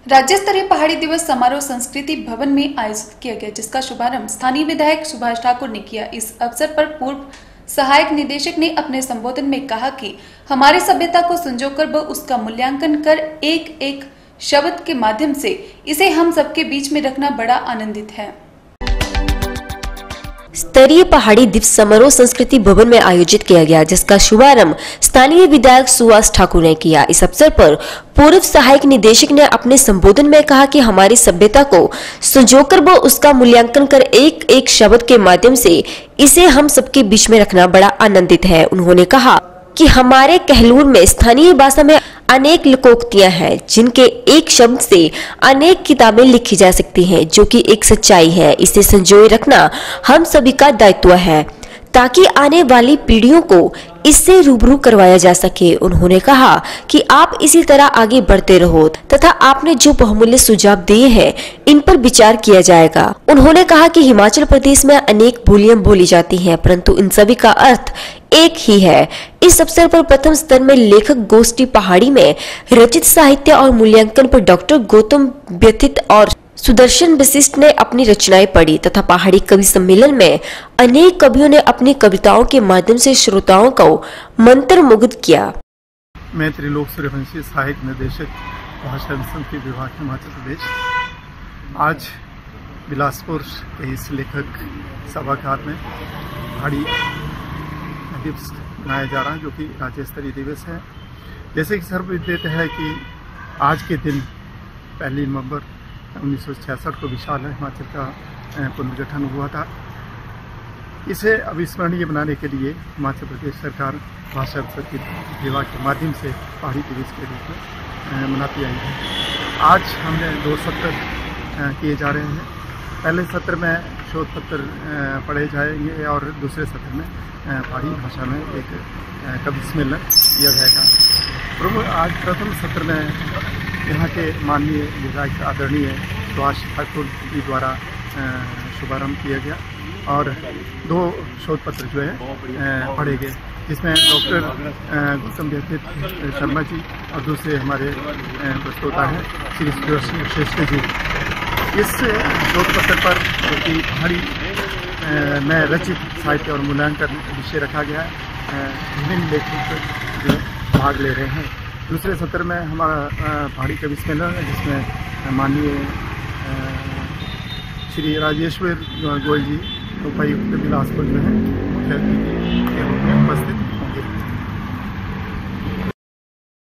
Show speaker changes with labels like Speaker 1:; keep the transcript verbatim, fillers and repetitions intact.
Speaker 1: राज्य स्तरीय पहाड़ी दिवस समारोह संस्कृति भवन में आयोजित किया गया, जिसका शुभारंभ स्थानीय विधायक सुभाष ठाकुर ने किया। इस अवसर पर पूर्व सहायक निदेशक ने अपने संबोधन में कहा कि हमारी सभ्यता को संजोकर व उसका मूल्यांकन कर एक एक शब्द के माध्यम से इसे हम सबके बीच में रखना बड़ा आनंदित है।
Speaker 2: स्तरीय पहाड़ी दिवस समारोह संस्कृति भवन में आयोजित किया गया, जिसका शुभारंभ स्थानीय विधायक सुभाष ठाकुर ने किया। इस अवसर पर पूर्व सहायक निदेशक ने अपने संबोधन में कहा कि हमारी सभ्यता को संजोकर व उसका मूल्यांकन कर एक एक शब्द के माध्यम से इसे हम सबके बीच में रखना बड़ा आनंदित है। उन्होंने कहा कि हमारे कहलूर में स्थानीय भाषा में अनेक लोकोक्तियां हैं, जिनके एक शब्द से अनेक किताबें लिखी जा सकती हैं, जो कि एक सच्चाई है। इसे संजोए रखना हम सभी का दायित्व है, ताकि आने वाली पीढ़ियों को इससे रूबरू करवाया जा सके। उन्होंने कहा कि आप इसी तरह आगे बढ़ते रहो तथा आपने जो बहुमूल्य सुझाव दिए हैं, इन पर विचार किया जाएगा। उन्होंने कहा कि हिमाचल प्रदेश में अनेक बोलियां बोली जाती हैं, परंतु इन सभी का अर्थ एक ही है। इस अवसर पर प्रथम स्तर में लेखक गोष्ठी पहाड़ी में रचित साहित्य और मूल्यांकन पर डॉक्टर गौतम व्यथित और सुदर्शन वशिष्ठ ने अपनी रचनाएं पढ़ी तथा पहाड़ी कवि सम्मेलन में अनेक कवियों ने अपनी कविताओं के माध्यम से श्रोताओं को मंत्रमुग्ध किया।
Speaker 3: मैं त्रिलोक सूर्यवंशी सहायक निदेशक भाषा संस्कृति विभाग हिमाचल प्रदेश। आज बिलासपुर के इस लेखक सभागार में पहाड़ी दिवस मनाया जा रहा है, जो कि राज्य स्तरीय दिवस है। जैसे कि सर्वविदित है कि आज के दिन पहली नवंबर उन्नीस सौ छियासठ को विशाल हिमाचल का पुनर्गठन हुआ था। इसे अविस्मरणीय बनाने के लिए हिमाचल प्रदेश सरकार भाषा संस्कृति विभाग के माध्यम से पहाड़ी दिवस के रूप में मनाती आई है। आज हमने दो सत्र किए जा रहे हैं। पहले सत्र में शोध पत्र पढ़े जाएंगे और दूसरे सत्र में पहाड़ी भाषा में एक कवि सम्मेलन किया जाएगा। प्रमुख आज प्रथम सत्र में यहाँ के माननीय विधायक आदरणीय सुभाष ठाकुर जी द्वारा शुभारंभ किया गया और दो शोध पत्र जो है पढ़े गए, जिसमें डॉक्टर गौतम व्यथित शर्मा जी और दूसरे हमारे प्रस्तोता हैं श्री सुदर्शन वशिष्ठ जी। इस शोध पत्र पर जो कि पहाड़ी में रचित साहित्य और मूल्यांकन विषय रखा गया है, विभिन्न लेखक जो भाग ले रहे हैं। दूसरे सत्र में हमारा पहाड़ी कवि सम्मेलन है, जिसमें माननीय श्री राजेश्वर गोयल जी उपायुक्त बिलासपुर जो है मुख्य अतिथि के रूप में उपस्थित